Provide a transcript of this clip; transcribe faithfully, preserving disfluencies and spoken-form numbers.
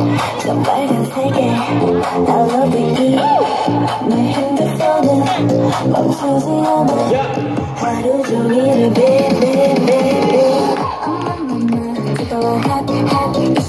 저 빨간색에 달러비기 내 핸드폰은 멈추지 않아 하루 종일 비비비비 엄마맘마 뜨거워 핫핫